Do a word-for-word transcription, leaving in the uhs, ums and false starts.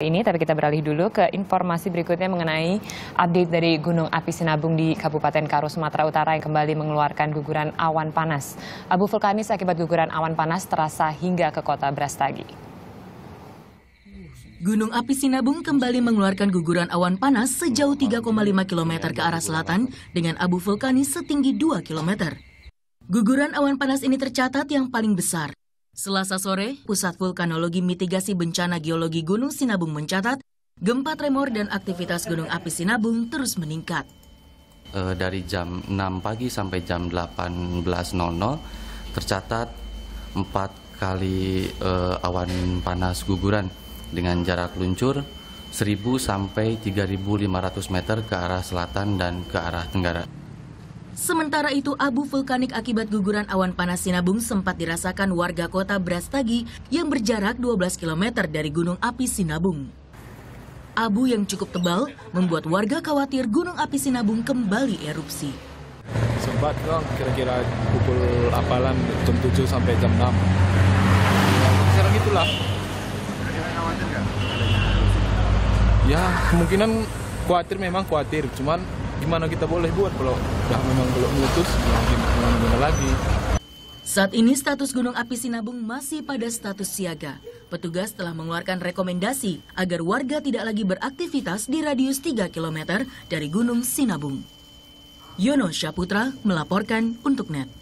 Ini, tapi kita beralih dulu ke informasi berikutnya mengenai update dari Gunung Api Sinabung di Kabupaten Karo, Sumatera Utara yang kembali mengeluarkan guguran awan panas. Abu vulkanis akibat guguran awan panas terasa hingga ke kota Brastagi. Gunung Api Sinabung kembali mengeluarkan guguran awan panas sejauh tiga koma lima kilometer ke arah selatan dengan abu vulkanis setinggi dua kilometer. Guguran awan panas ini tercatat yang paling besar. Selasa sore, Pusat Vulkanologi Mitigasi Bencana Geologi Gunung Sinabung mencatat, gempa tremor dan aktivitas Gunung Api Sinabung terus meningkat. E, dari jam enam pagi sampai jam delapan belas nol nol tercatat empat kali e, awan panas guguran dengan jarak luncur seribu sampai tiga ribu lima ratus meter ke arah selatan dan ke arah tenggara. Sementara itu, abu vulkanik akibat guguran awan panas Sinabung sempat dirasakan warga kota Brastagi yang berjarak dua belas kilometer dari Gunung Api Sinabung. Abu yang cukup tebal membuat warga khawatir Gunung Api Sinabung kembali erupsi. Sempat dong, kira-kira pukul apalan jam tujuh sampai jam enam. Ya, sekarang itulah. Ya, kemungkinan khawatir memang khawatir, cuman gimana kita boleh buat kalau udah memang belum meletus, gimana lagi. Saat ini status Gunung Api Sinabung masih pada status siaga. Petugas telah mengeluarkan rekomendasi agar warga tidak lagi beraktivitas di radius tiga kilometer dari Gunung Sinabung. Yono Syaputra melaporkan untuk N E T.